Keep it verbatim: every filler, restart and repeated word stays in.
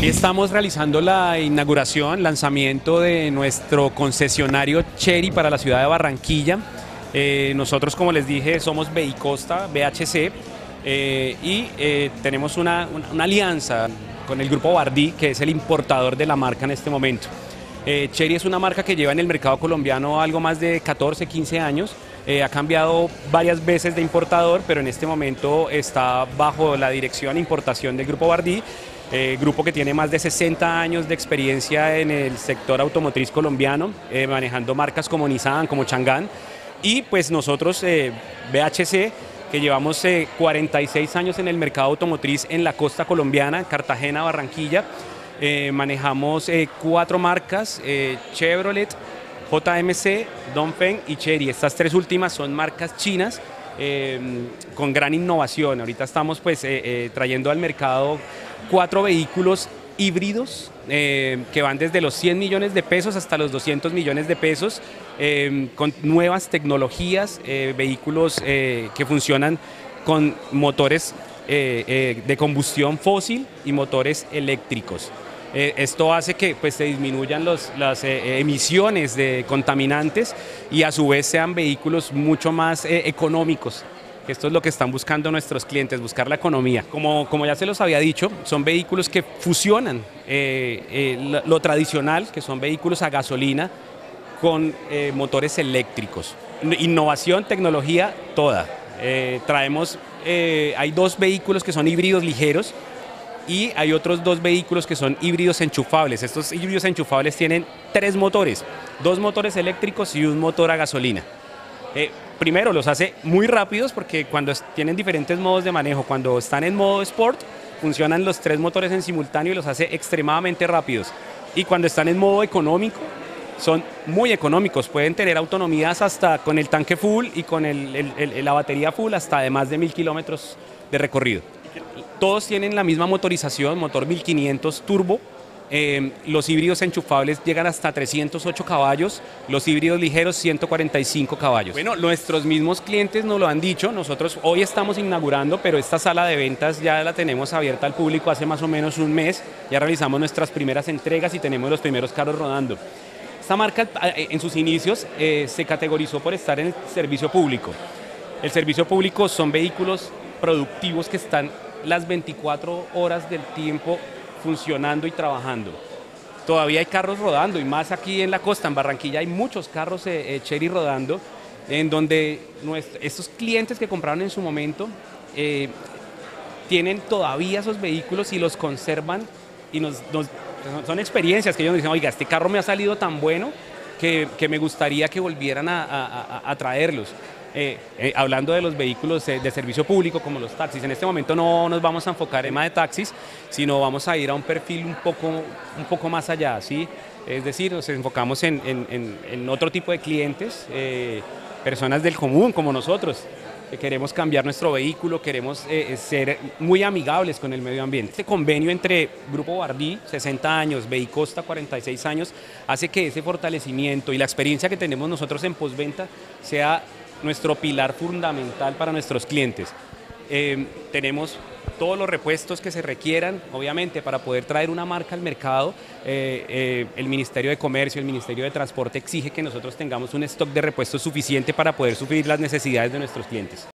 Hoy estamos realizando la inauguración, lanzamiento de nuestro concesionario Chery para la ciudad de Barranquilla. Eh, nosotros, como les dije, somos Behicosta, B H C, eh, y eh, tenemos una, una, una alianza con el grupo Bardí, que es el importador de la marca en este momento. Eh, Chery es una marca que lleva en el mercado colombiano algo más de catorce, quince años. Eh, ha cambiado varias veces de importador, pero en este momento está bajo la dirección e importación del grupo Bardí. Eh, grupo que tiene más de sesenta años de experiencia en el sector automotriz colombiano, eh, manejando marcas como Nissan, como Chang'an, y pues nosotros, eh, B H C, que llevamos eh, cuarenta y seis años en el mercado automotriz en la costa colombiana, Cartagena, Barranquilla, eh, manejamos eh, cuatro marcas, eh, Chevrolet, J M C, Dongfeng y Chery. Estas tres últimas son marcas chinas, eh, con gran innovación. Ahorita estamos pues eh, eh, trayendo al mercado cuatro vehículos híbridos eh, que van desde los cien millones de pesos hasta los doscientos millones de pesos, eh, con nuevas tecnologías, eh, vehículos eh, que funcionan con motores eh, eh, de combustión fósil y motores eléctricos. Eh, esto hace que pues, se disminuyan los, las eh, emisiones de contaminantes y a su vez sean vehículos mucho más eh, económicos. Esto es lo que están buscando nuestros clientes, buscar la economía. Como, como ya se los había dicho, son vehículos que fusionan eh, eh, lo, lo tradicional, que son vehículos a gasolina, con eh, motores eléctricos. Innovación, tecnología, toda. Eh, traemos, eh, hay dos vehículos que son híbridos ligeros y hay otros dos vehículos que son híbridos enchufables. Estos híbridos enchufables tienen tres motores, dos motores eléctricos y un motor a gasolina. Eh, primero, los hace muy rápidos porque cuando tienen diferentes modos de manejo, cuando están en modo Sport, funcionan los tres motores en simultáneo y los hace extremadamente rápidos. Y cuando están en modo económico, son muy económicos, pueden tener autonomías hasta con el tanque full y con el, el, el, la batería full hasta de más de mil kilómetros de recorrido. Todos tienen la misma motorización, motor mil quinientos turbo. Eh, los híbridos enchufables llegan hasta trescientos ocho caballos, los híbridos ligeros ciento cuarenta y cinco caballos. Bueno, nuestros mismos clientes nos lo han dicho, nosotros hoy estamos inaugurando, pero esta sala de ventas ya la tenemos abierta al público hace más o menos un mes, ya realizamos nuestras primeras entregas y tenemos los primeros carros rodando. Esta marca en sus inicios eh, se categorizó por estar en el servicio público. El servicio público son vehículos productivos que están las veinticuatro horas del tiempo funcionando y trabajando. Todavía hay carros rodando y más aquí en la costa, en Barranquilla hay muchos carros eh, eh, Chery rodando, en donde nuestro, estos clientes que compraron en su momento eh, tienen todavía esos vehículos y los conservan y nos, nos, son experiencias que ellos nos dicen, oiga, este carro me ha salido tan bueno que, que me gustaría que volvieran a, a, a, a traerlos. Eh, eh, hablando de los vehículos eh, de servicio público como los taxis, en este momento no nos vamos a enfocar en tema de taxis, sino vamos a ir a un perfil un poco, un poco más allá, ¿sí? Es decir, nos enfocamos en, en, en, en otro tipo de clientes, eh, personas del común como nosotros, que queremos cambiar nuestro vehículo, queremos eh, ser muy amigables con el medio ambiente. Este convenio entre Grupo Bardí, sesenta años, Behicosta, cuarenta y seis años, hace que ese fortalecimiento y la experiencia que tenemos nosotros en postventa sea nuestro pilar fundamental para nuestros clientes. Eh, tenemos todos los repuestos que se requieran, obviamente, para poder traer una marca al mercado. Eh, eh, el Ministerio de Comercio, el Ministerio de Transporte exige que nosotros tengamos un stock de repuestos suficiente para poder suplir las necesidades de nuestros clientes.